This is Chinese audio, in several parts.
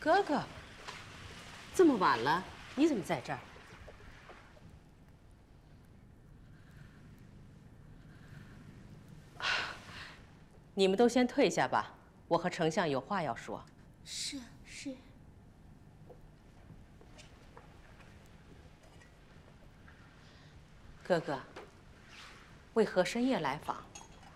哥哥，这么晚了，你怎么在这儿？你们都先退下吧，我和丞相有话要说。 是。 哥哥，为何深夜来访？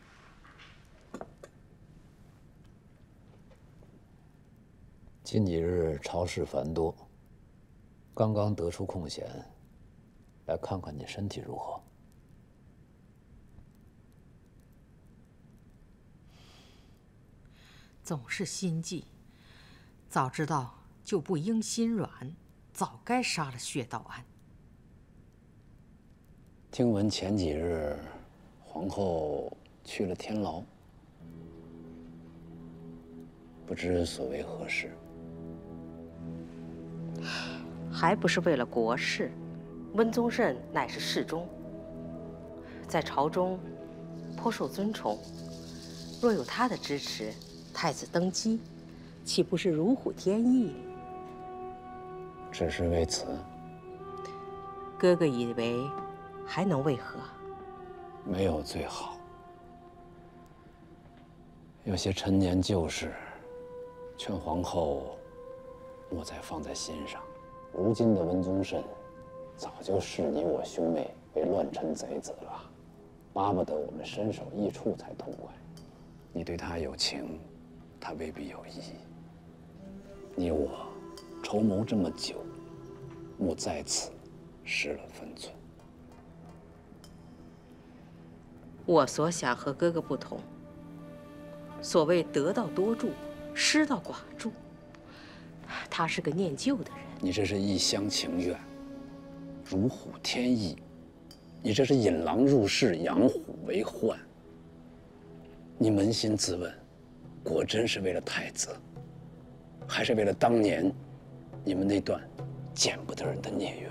近几日朝事繁多，刚刚得出空闲，来看看你身体如何。 总是心悸，早知道就不应心软，早该杀了薛道安。 听闻前几日皇后去了天牢，不知所为何事？ 还不是为了国事。温宗慎乃是侍中，在朝中颇受尊崇。若有他的支持，太子登基，岂不是如虎添翼？ 只是为此？ 哥哥以为还能为何？ 没有最好。有些陈年旧事，劝皇后莫再放在心上。如今的温宗慎，早就视你我兄妹为乱臣贼子了，巴不得我们身首异处才痛快。你对他有情，他未必有意。你我筹谋这么久，莫在此失了分寸。 我所想和哥哥不同。所谓得道多助，失道寡助。他是个念旧的人。 你这是一厢情愿，如虎添翼。你这是引狼入室，养虎为患。你扪心自问，果真是为了太子，还是为了当年你们那段见不得人的孽缘？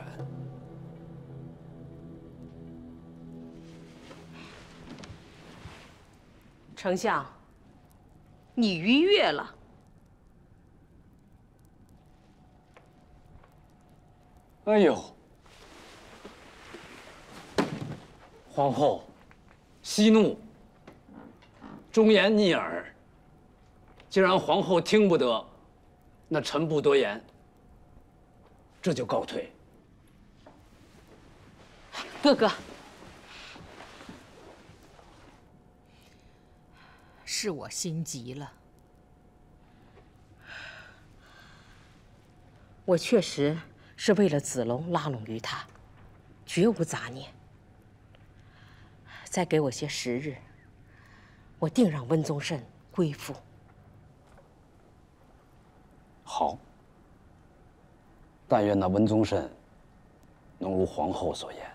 丞相，你逾越了。 哎呦，皇后，息怒，忠言逆耳。既然皇后听不得，那臣不多言，这就告退。 哥哥， 是我心急了。 我确实是为了子龙拉拢于他，绝无杂念。再给我些时日，我定让温宗慎归附。 好，但愿那温宗慎能如皇后所言，